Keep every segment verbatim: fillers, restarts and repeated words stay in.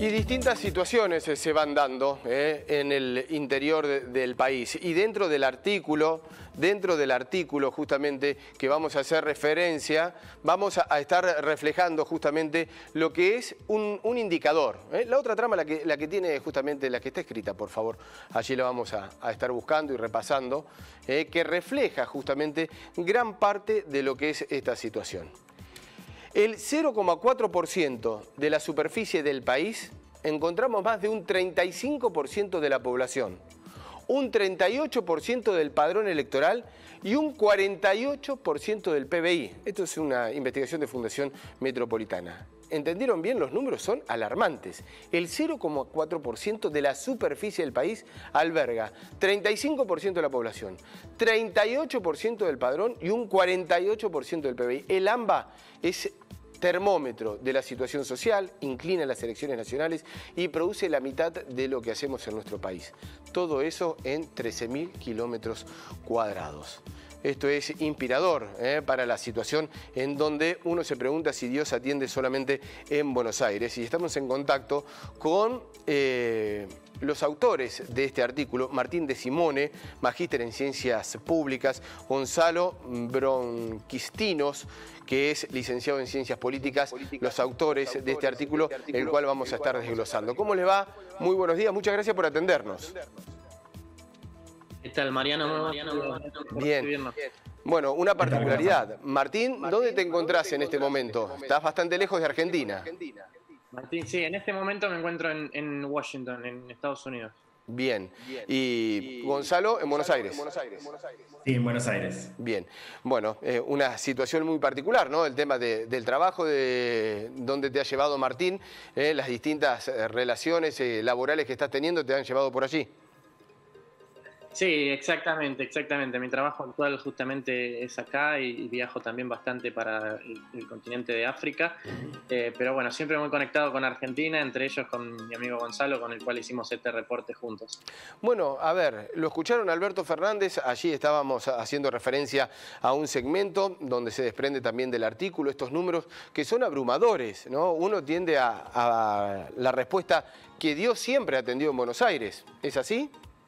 Y distintas situaciones eh, se van dando eh, en el interior de, del país. Y dentro del artículo, dentro del artículo justamente que vamos a hacer referencia, vamos a, a estar reflejando justamente lo que es un, un indicador. Eh. La otra trama, la que, la que tiene justamente, la que está escrita, por favor, allí la vamos a, a estar buscando y repasando, eh, que refleja justamente gran parte de lo que es esta situación. El cero coma cuatro por ciento de la superficie del país encontramos más de un treinta y cinco por ciento de la población, un treinta y ocho por ciento del padrón electoral y un cuarenta y ocho por ciento del P B I. Esto es una investigación de Fundación Metropolitana. ¿Entendieron bien? Los números son alarmantes. El cero coma cuatro por ciento de la superficie del país alberga treinta y cinco por ciento de la población, treinta y ocho por ciento del padrón y un cuarenta y ocho por ciento del P B I. El AMBA es termómetro de la situación social, inclina las elecciones nacionales y produce la mitad de lo que hacemos en nuestro país. Todo eso en trece mil kilómetros cuadrados. Esto es inspirador eh, para la situación en donde uno se pregunta si Dios atiende solamente en Buenos Aires. Y estamos en contacto con eh, los autores de este artículo, Martín de Simone, magíster en Ciencias Públicas, Gonzalo Bronquistinos, que es licenciado en Ciencias Políticas, los autores de este artículo, el cual vamos a estar desglosando. ¿Cómo les va? Muy buenos días, muchas gracias por atendernos. ¿Qué tal, Mariano? Bien. Bueno, una particularidad. Martín, ¿dónde te encontrás en este momento? Estás bastante lejos de Argentina. Martín, sí, en este momento me encuentro en, en Washington, en Estados Unidos. Bien. Y Gonzalo, en Buenos Aires. Sí, en Buenos Aires. Bien. Bueno, eh, una situación muy particular, ¿no? El tema de, del trabajo, de dónde te ha llevado Martín, eh, las distintas eh, relaciones eh, laborales que estás teniendo te han llevado por allí. Sí, exactamente, exactamente. Mi trabajo actual justamente es acá y viajo también bastante para el, el continente de África. Eh, pero bueno, siempre muy conectado con Argentina, entre ellos con mi amigo Gonzalo, con el cual hicimos este reporte juntos. Bueno, a ver, lo escucharon Alberto Fernández, allí estábamos haciendo referencia a un segmento donde se desprende también del artículo estos números que son abrumadores, ¿no? Uno tiende a, a la respuesta que Dios siempre ha atendido en Buenos Aires. ¿Es así?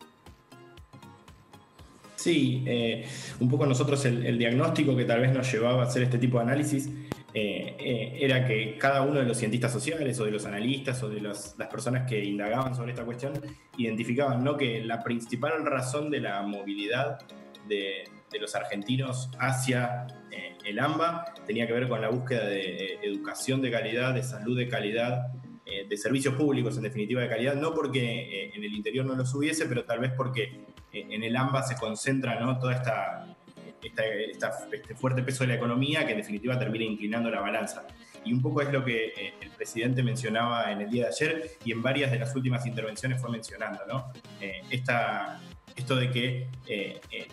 Sí, eh, un poco nosotros el, el diagnóstico que tal vez nos llevaba a hacer este tipo de análisis eh, eh, era que cada uno de los cientistas sociales o de los analistas o de los, las personas que indagaban sobre esta cuestión identificaban, ¿no?, que la principal razón de la movilidad de, de los argentinos hacia eh, el AMBA tenía que ver con la búsqueda de eh, educación de calidad, de salud de calidad, eh, de servicios públicos en definitiva de calidad, no porque eh, en el interior no los hubiese, pero tal vez porque en el AMBA se concentra, ¿no?, toda esta, esta, esta, este fuerte peso de la economía que en definitiva termina inclinando la balanza. Y un poco es lo que eh, el presidente mencionaba en el día de ayer y en varias de las últimas intervenciones fue mencionando, ¿no? Eh, esta, esto de que eh, eh,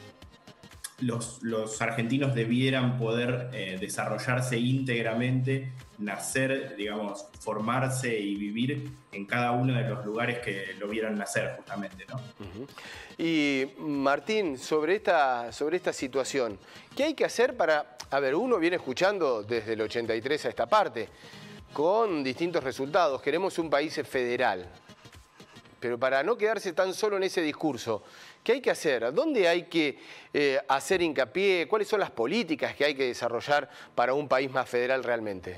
los, los argentinos debieran poder eh, desarrollarse íntegramente, nacer, digamos, formarse y vivir en cada uno de los lugares que lo vieran nacer, justamente, ¿no? Uh-huh. Y Martín, sobre esta, sobre esta situación, ¿qué hay que hacer para...? A ver, uno viene escuchando desde el ochenta y tres a esta parte, con distintos resultados. Queremos un país federal, pero para no quedarse tan solo en ese discurso, ¿qué hay que hacer? ¿Dónde hay que eh, hacer hincapié? ¿Cuáles son las políticas que hay que desarrollar para un país más federal realmente?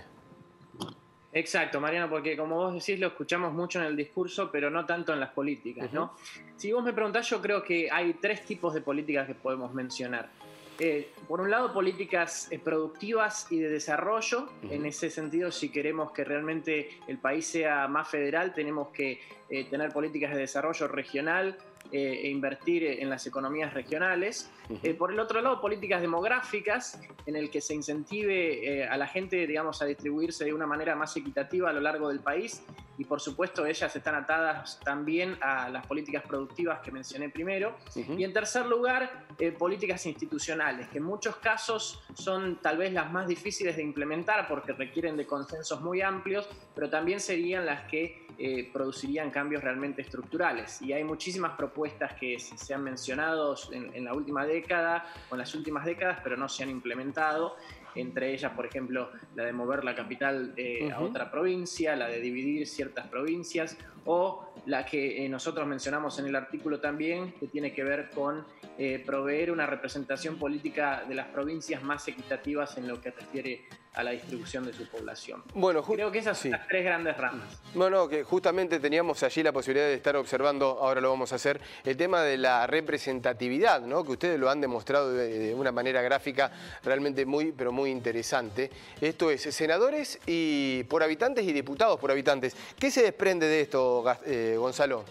Exacto, Mariano, porque como vos decís, lo escuchamos mucho en el discurso, pero no tanto en las políticas, ¿no? Uh-huh. Si vos me preguntás, yo creo que hay tres tipos de políticas que podemos mencionar. Eh, por un lado, políticas eh, productivas y de desarrollo. Uh-huh. En ese sentido, si queremos que realmente el país sea más federal, tenemos que eh, tener políticas de desarrollo regional eh, e invertir en las economías regionales. Uh-huh. Eh, por el otro lado, políticas demográficas, en el que se incentive eh, a la gente, digamos, a distribuirse de una manera más equitativa a lo largo del país. Y por supuesto, ellas están atadas también a las políticas productivas que mencioné primero. Uh-huh. Y en tercer lugar, eh, políticas institucionales, que en muchos casos son tal vez las más difíciles de implementar porque requieren de consensos muy amplios, pero también serían las que eh, producirían cambios realmente estructurales. Y hay muchísimas propuestas que se han mencionado en, en la última década o en las últimas décadas, pero no se han implementado. entre ellas, por ejemplo, la de mover la capital eh, uh-huh. a otra provincia, la de dividir ciertas provincias, o la que eh, nosotros mencionamos en el artículo también, que tiene que ver con eh, proveer una representación política de las provincias más equitativas en lo que refiere a la distribución de su población. Bueno, creo que esas son sí. las tres grandes ramas. Bueno, que justamente teníamos allí la posibilidad de estar observando, ahora lo vamos a hacer, el tema de la representatividad, ¿no? Que ustedes lo han demostrado de, de una manera gráfica realmente muy, pero muy interesante. Esto es senadores y por habitantes y diputados por habitantes. ¿Qué se desprende de esto, eh, Gonzalo?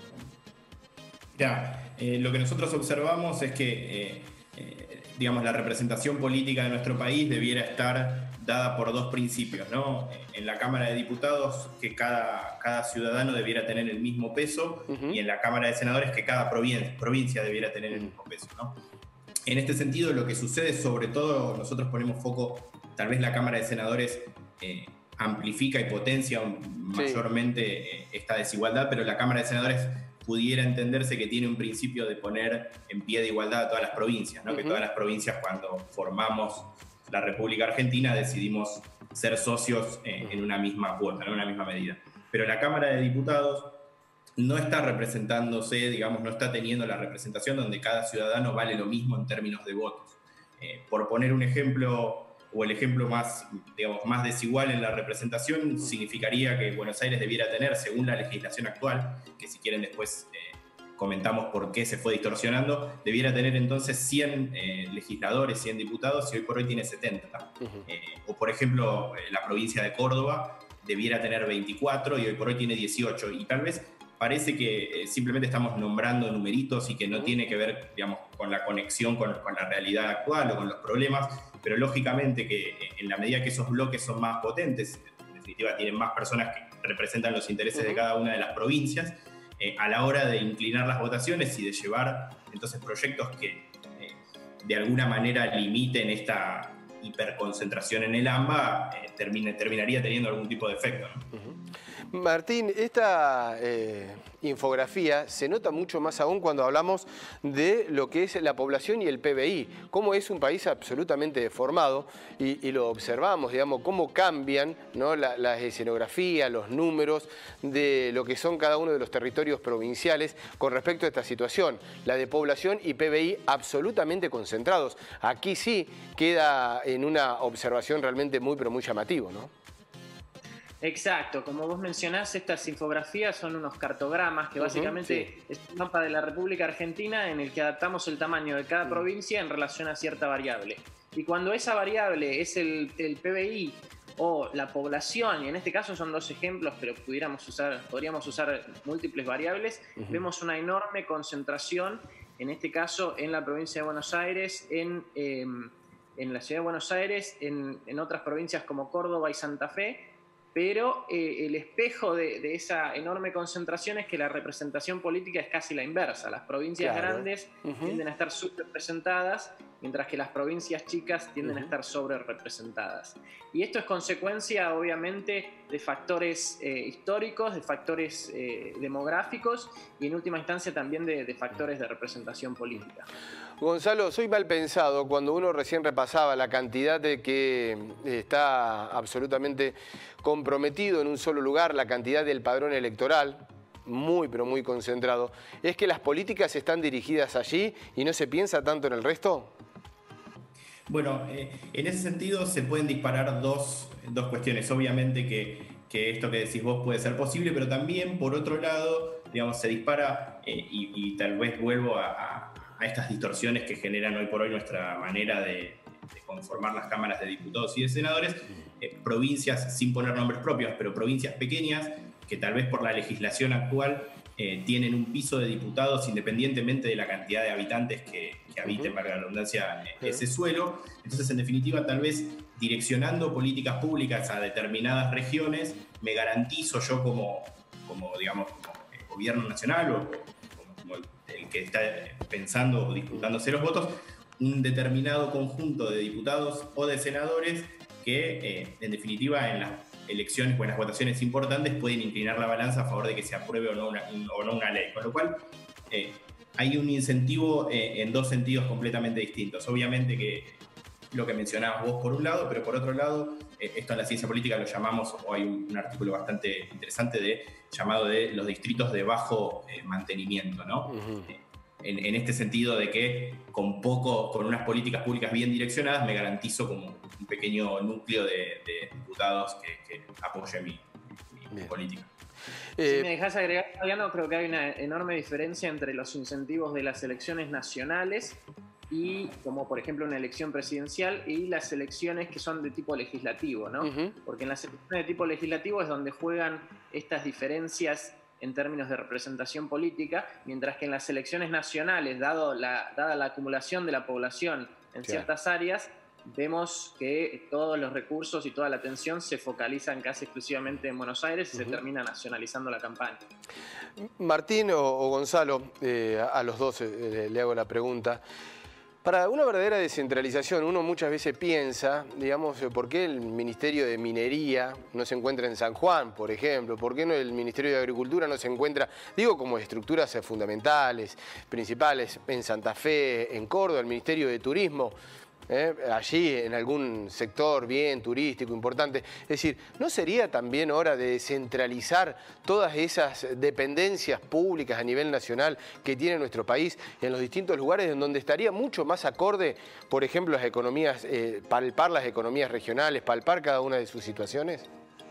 Ya, eh, lo que nosotros observamos es que, eh, eh, digamos, la representación política de nuestro país debiera estar dada por dos principios, ¿no? En la Cámara de Diputados, que cada, cada ciudadano debiera tener el mismo peso, uh-huh. y en la Cámara de Senadores, que cada provincia, provincia debiera tener el mismo peso, ¿no? En este sentido, lo que sucede, sobre todo, nosotros ponemos foco, tal vez la Cámara de Senadores eh, amplifica y potencia sí. mayormente eh, esta desigualdad, pero la Cámara de Senadores pudiera entenderse que tiene un principio de poner en pie de igualdad a todas las provincias, ¿no? Uh-huh. Que todas las provincias, cuando formamos la República Argentina, decidimos ser socios eh, en una misma cuota, en una misma medida. Pero la Cámara de Diputados no está representándose, digamos, no está teniendo la representación donde cada ciudadano vale lo mismo en términos de votos. Eh, por poner un ejemplo, o el ejemplo más, digamos, más desigual en la representación, significaría que Buenos Aires debiera tener, según la legislación actual, que si quieren después eh, comentamos por qué se fue distorsionando, debiera tener entonces cien eh, legisladores, cien diputados, y hoy por hoy tiene setenta. Uh-huh. Eh, o por ejemplo, eh, la provincia de Córdoba debiera tener veinticuatro y hoy por hoy tiene dieciocho. Y tal vez parece que eh, simplemente estamos nombrando numeritos y que no uh-huh. tiene que ver, digamos, con la conexión con, con la realidad actual o con los problemas, pero lógicamente que eh, en la medida que esos bloques son más potentes, en definitiva tienen más personas que representan los intereses uh-huh. de cada una de las provincias, Eh, a la hora de inclinar las votaciones y de llevar entonces proyectos que eh, de alguna manera limiten esta hiperconcentración en el AMBA, eh, termine, terminaría teniendo algún tipo de efecto, ¿no? Uh-huh. Martín, esta eh, infografía se nota mucho más aún cuando hablamos de lo que es la población y el P B I, cómo es un país absolutamente deformado y, y lo observamos, digamos, cómo cambian, ¿no? la, la escenografía, los números de lo que son cada uno de los territorios provinciales con respecto a esta situación, la de población y P B I absolutamente concentrados. Aquí sí queda en una observación realmente muy, pero muy llamativo, ¿no? Exacto, como vos mencionás, estas infografías son unos cartogramas que básicamente uh-huh, sí. es un mapa de la República Argentina en el que adaptamos el tamaño de cada uh-huh. provincia en relación a cierta variable. Y cuando esa variable es el, el P B I o la población, y en este caso son dos ejemplos, pero pudiéramos usar, podríamos usar múltiples variables, uh-huh. vemos una enorme concentración, en este caso en la provincia de Buenos Aires, en, eh, en la ciudad de Buenos Aires, en, en otras provincias como Córdoba y Santa Fe, pero eh, el espejo de, de esa enorme concentración es que la representación política es casi la inversa. Las provincias claro. grandes uh-huh. tienden a estar subrepresentadas, mientras que las provincias chicas tienden uh-huh. a estar sobrerepresentadas. Y esto es consecuencia, obviamente, de factores eh, históricos, de factores eh, demográficos y, en última instancia, también de, de factores de representación política. Gonzalo, soy mal pensado cuando uno recién repasaba la cantidad de que está absolutamente comprometido en un solo lugar, la cantidad del padrón electoral, muy pero muy concentrado. ¿Es que las políticas están dirigidas allí y no se piensa tanto en el resto? Bueno, eh, en ese sentido se pueden disparar dos, dos cuestiones. Obviamente que, que esto que decís vos puede ser posible, pero también, por otro lado, digamos, se dispara, eh, y, y tal vez vuelvo a, a, a estas distorsiones que generan hoy por hoy nuestra manera de, de conformar las cámaras de diputados y de senadores, eh, provincias, sin poner nombres propios, pero provincias pequeñas, que tal vez por la legislación actual eh, tienen un piso de diputados independientemente de la cantidad de habitantes que, que habiten, para la redundancia, eh, ese suelo. Entonces, en definitiva, tal vez direccionando políticas públicas a determinadas regiones, me garantizo yo como, como digamos, como el gobierno nacional o como, como el, el que está pensando o disputándose los votos, un determinado conjunto de diputados o de senadores que, eh, en definitiva, en las elecciones o en las votaciones importantes pueden inclinar la balanza a favor de que se apruebe o no una, o no una ley. Con lo cual, eh, hay un incentivo eh, en dos sentidos completamente distintos. Obviamente que lo que mencionabas vos por un lado, pero por otro lado, eh, esto en la ciencia política lo llamamos, o hay un, un artículo bastante interesante de, llamado de los distritos de bajo eh, mantenimiento, ¿no? Uh-huh. eh, en, en este sentido de que con poco, con unas políticas públicas bien direccionadas, me garantizo como un pequeño núcleo de, de diputados que, que apoye mi, mi, mi política. Eh, si me dejas agregar, Fabiano, creo que hay una enorme diferencia entre los incentivos de las elecciones nacionales y, como por ejemplo una elección presidencial, y las elecciones que son de tipo legislativo, ¿no? Uh-huh. Porque en las elecciones de tipo legislativo es donde juegan estas diferencias en términos de representación política, mientras que en las elecciones nacionales, dado la, dada la acumulación de la población en sí. ciertas áreas, vemos que todos los recursos y toda la atención se focalizan casi exclusivamente en Buenos Aires y uh-huh. se termina nacionalizando la campaña. Martín o, o Gonzalo, eh, a los dos eh, le hago la pregunta. Para una verdadera descentralización, uno muchas veces piensa, digamos, ¿por qué el Ministerio de Minería no se encuentra en San Juan, por ejemplo? ¿Por qué no el Ministerio de Agricultura no se encuentra, digo, como estructuras fundamentales, principales, en Santa Fe, en Córdoba, el Ministerio de Turismo? ¿Eh? Allí en algún sector bien turístico, importante. Es decir, ¿no sería también hora de descentralizar todas esas dependencias públicas a nivel nacional que tiene nuestro país en los distintos lugares en donde estaría mucho más acorde, por ejemplo, las economías, eh, palpar las economías regionales, palpar cada una de sus situaciones?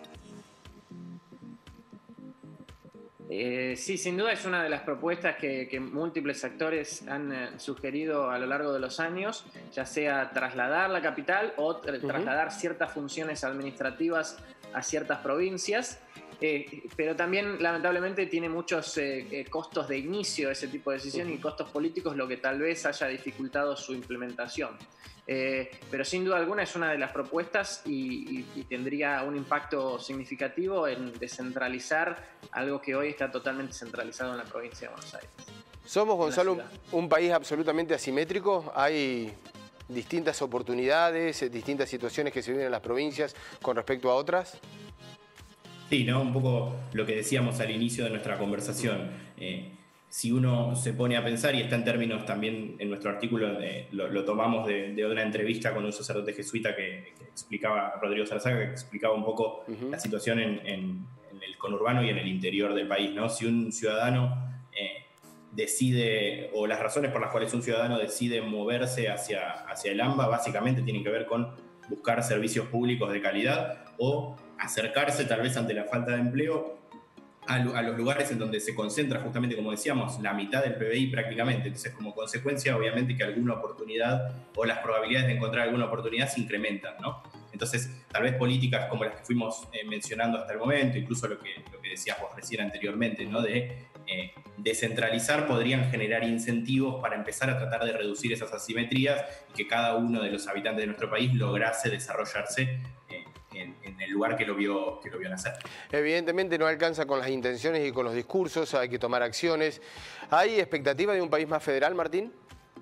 Eh, sí, sin duda es una de las propuestas que, que múltiples actores han eh, sugerido a lo largo de los años, ya sea trasladar la capital o tra- uh-huh. trasladar ciertas funciones administrativas a ciertas provincias, eh, pero también lamentablemente tiene muchos eh, eh, costos de inicio ese tipo de decisión uh-huh. y costos políticos, lo que tal vez haya dificultado su implementación. Eh, pero sin duda alguna es una de las propuestas y, y, y tendría un impacto significativo en descentralizar algo que hoy está totalmente centralizado en la provincia de Buenos Aires. ¿Somos, Gonzalo, un, un país absolutamente asimétrico? ¿Hay distintas oportunidades, distintas situaciones que se viven en las provincias con respecto a otras? Sí, ¿no? Un poco lo que decíamos al inicio de nuestra conversación. Eh, Si uno se pone a pensar, y está en términos también en nuestro artículo, eh, lo, lo tomamos de, de una entrevista con un sacerdote jesuita que, que explicaba, Rodrigo Salazar, que explicaba un poco uh-huh. la situación en, en, en el conurbano y en el interior del país, ¿no? Si un ciudadano eh, decide, o las razones por las cuales un ciudadano decide moverse hacia, hacia el AMBA, básicamente tienen que ver con buscar servicios públicos de calidad o acercarse tal vez ante la falta de empleo a los lugares en donde se concentra justamente, como decíamos, la mitad del P B I prácticamente. Entonces, como consecuencia, obviamente que alguna oportunidad o las probabilidades de encontrar alguna oportunidad se incrementan, ¿no? Entonces, tal vez políticas como las que fuimos eh, mencionando hasta el momento, incluso lo que, lo que decías vos recién anteriormente, ¿no? De eh, descentralizar, podrían generar incentivos para empezar a tratar de reducir esas asimetrías y que cada uno de los habitantes de nuestro país lograse desarrollarse eh, En, en el lugar que lo, vio, que lo vio nacer. Evidentemente no alcanza con las intenciones y con los discursos, hay que tomar acciones. ¿Hay expectativa de un país más federal, Martín?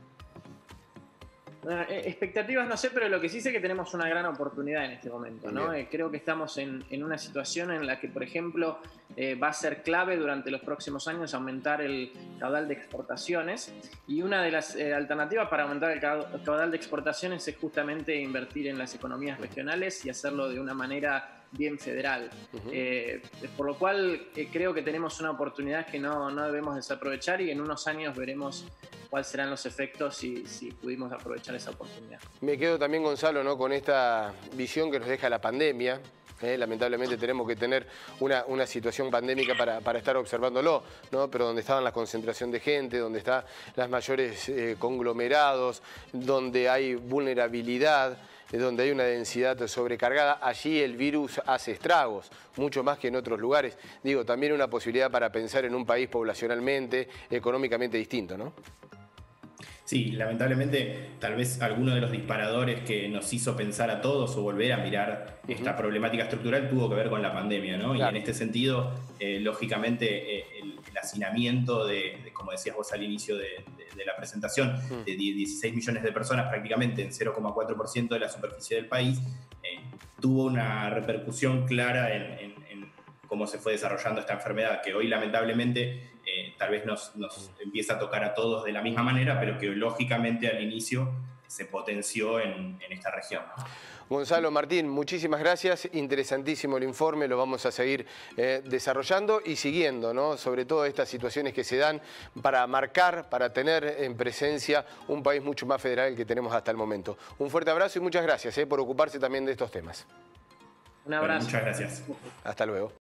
Uh, expectativas no sé, pero lo que sí sé es que tenemos una gran oportunidad en este momento, ¿no? Eh, creo que estamos en, en una situación en la que, por ejemplo, eh, va a ser clave durante los próximos años aumentar el caudal de exportaciones, y una de las eh, alternativas para aumentar el caudal de exportaciones es justamente invertir en las economías regionales y hacerlo de una manera bien federal. Uh-huh. eh, por lo cual eh, creo que tenemos una oportunidad que no, no debemos desaprovechar, y en unos años veremos cuáles serán los efectos si, si pudimos aprovechar esa oportunidad. Me quedo también, Gonzalo, ¿no? con esta visión que nos deja la pandemia. Eh, lamentablemente tenemos que tener una, una situación pandémica para, para estar observándolo, ¿no? Pero donde estaban la concentración de gente, donde están los mayores eh, conglomerados, donde hay vulnerabilidad, donde hay una densidad sobrecargada, allí el virus hace estragos, mucho más que en otros lugares. Digo, también una posibilidad para pensar en un país poblacionalmente, económicamente distinto, ¿no? Sí, lamentablemente tal vez alguno de los disparadores que nos hizo pensar a todos o volver a mirar uh-huh. esta problemática estructural tuvo que ver con la pandemia, ¿no? Claro. Y en este sentido, eh, lógicamente, eh, el, el hacinamiento de, de, como decías vos al inicio de, de, de la presentación, uh-huh. de dieciséis millones de personas prácticamente en cero coma cuatro por ciento de la superficie del país, eh, tuvo una repercusión clara en, en, en cómo se fue desarrollando esta enfermedad, que hoy lamentablemente eh, tal vez nos, nos empieza a tocar a todos de la misma manera, pero que lógicamente al inicio se potenció en, en esta región, ¿no? Gonzalo, Martín, muchísimas gracias. Interesantísimo el informe, lo vamos a seguir eh, desarrollando y siguiendo, ¿no? Sobre todo estas situaciones que se dan para marcar, para tener en presencia un país mucho más federal que tenemos hasta el momento. Un fuerte abrazo y muchas gracias eh, por ocuparse también de estos temas. Un abrazo. Bueno, muchas gracias. Hasta luego.